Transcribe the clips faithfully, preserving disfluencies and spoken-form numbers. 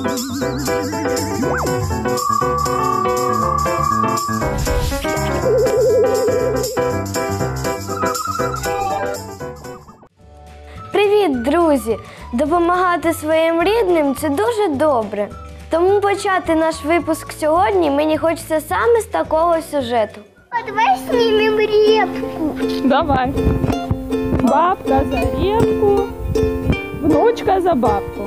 Привіт, друзі! Допомагати своїм рідним – це дуже добре. Тому почати наш випуск сьогодні мені хочеться саме з такого сюжету. А давай снимем репку. Давай. Бабка за репку, внучка за бабку.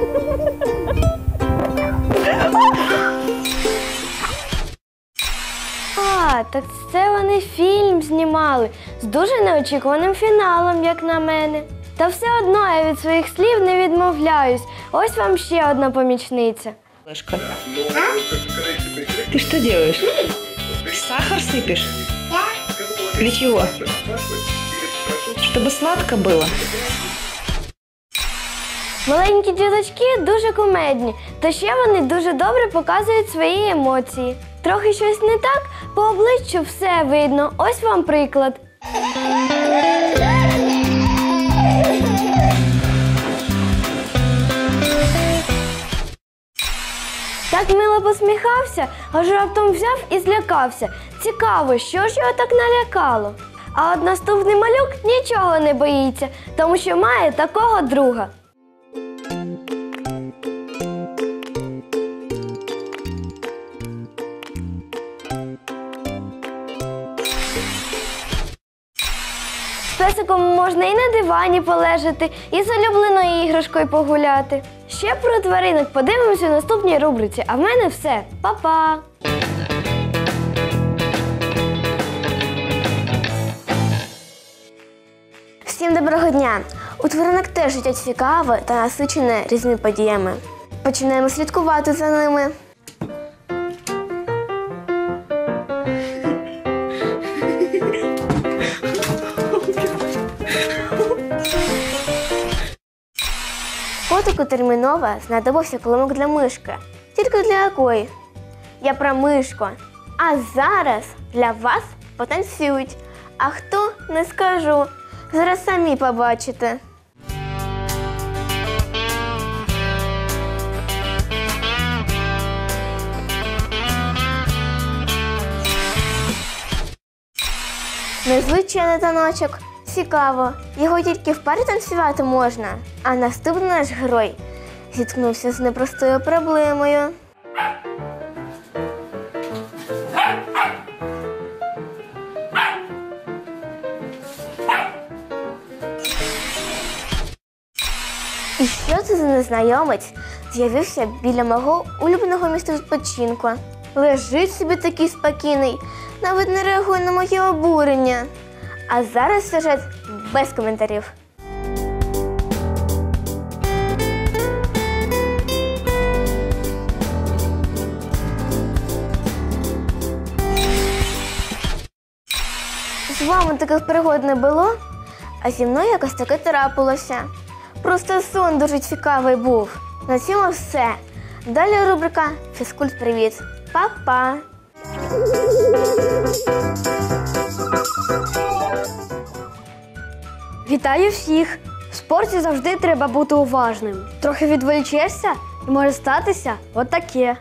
А, так це вони фільм знімали з дуже неочікуваним фіналом, як на мене. Та все одно я від своїх слів не відмовляюсь. Ось вам ще одна помічниця. Ложка. Ты что делаешь? Сахар сыпешь? Для чего? Чтобы сладко было. Маленькі діточки дуже кумедні, та ще вони дуже добре показують свої емоції. Трохи щось не так, по обличчю все видно. Ось вам приклад. Так мило посміхався, аж раптом взяв і злякався. Цікаво, що ж його так налякало? А от наступний малюк нічого не боїться, тому що має такого друга. З песиком можна і на дивані полежати, і з улюбленою іграшкою погуляти. Ще про тваринок подивимося в наступній рубриці. А в мене все. Па-па! Всім доброго дня! У тваринок теж життя цікаве та насичене різними подіями. Починаємо слідкувати за ними. Котику терміново знадобився коломок для мишки. Тільки для якої? Я про мишку. А зараз для вас потанцюють. А хто – не скажу. Зараз самі побачите. Незвичайний таночок. Цікаво. Його тільки в парі танцювати можна. А наступний наш герой зіткнувся з непростою проблемою. І що це за незнайомець з'явився біля мого улюбленого місця відпочинку? Лежить собі такий спокійний, навіть не реагує на моє обурення. А зараз сюжет без коментарів. З вами таких пригод не було, а зі мною якось таке трапилося. Просто сон дуже цікавий був. На цьому все. Далі рубрика «Фізкульт-привіт». Па-па! Вітаю всіх! В спорті завжди треба бути уважним. Трохи відволічешся і може статися отаке.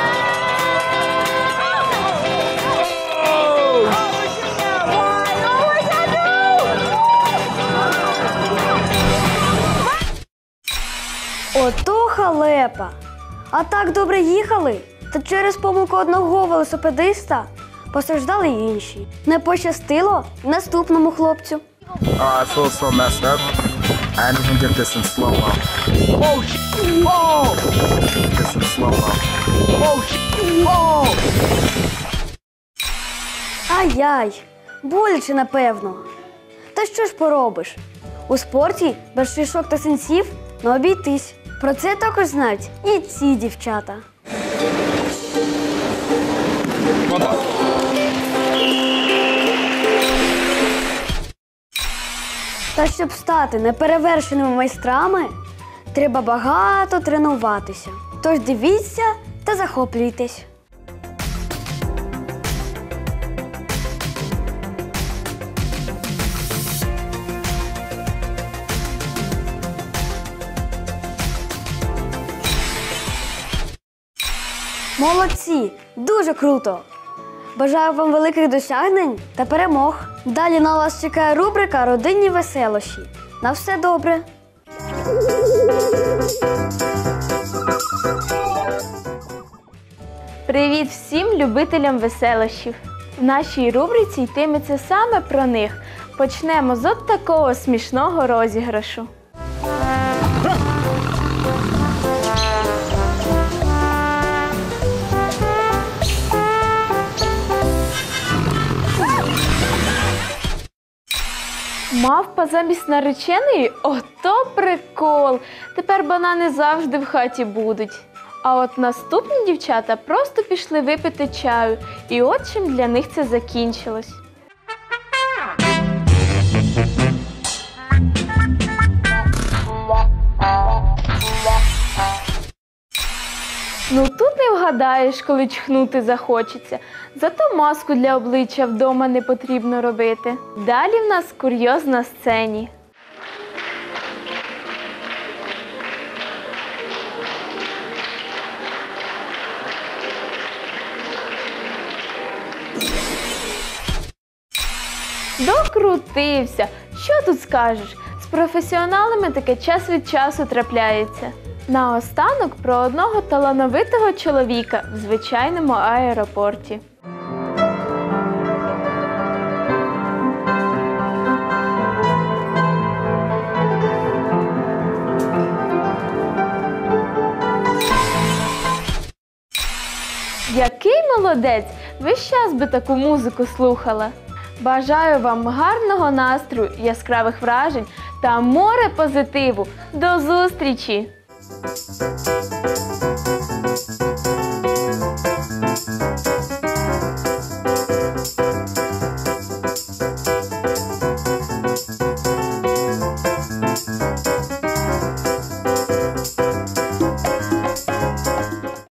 Ото халепа! А так добре їхали, та через помилку одного велосипедиста постраждали інші. Не пощастило наступному хлопцю. Oh, I feel so messed up. I didn't even get this in slow-mo. Oh, shit! Oh! Get this in slow-mo. Oh, shit! Oh! Ай-яй, боляче, напевно. Та що ж поробиш? У спорті без шишок та синців не обійтись. Про це також знають і ці дівчата. Та щоб стати неперевершеними майстрами, треба багато тренуватися. Тож дивіться та захоплюйтесь. Молодці! Дуже круто! Бажаю вам великих досягнень та перемог. Далі на вас чекає рубрика «Родинні веселощі». На все добре! Привіт всім любителям веселощів! В нашій рубриці йтиметься саме про них. Почнемо з от такого смішного розіграшу. Мавпа замість нареченої? Ото прикол! Тепер банани завжди в хаті будуть. А от наступні дівчата просто пішли випити чаю. І от чим для них це закінчилось. Ну тут не вгадаєш, коли чхнути захочеться. Зато маску для обличчя вдома не потрібно робити. Далі в нас курйоз на сцені. Докрутився! Що тут скажеш? З професіоналами таке час від часу трапляється. Наостанок про одного талановитого чоловіка в звичайному аеропорті. Який молодець! Весь час би таку музику слухала. Бажаю вам гарного настрою, яскравих вражень та море позитиву. До зустрічі!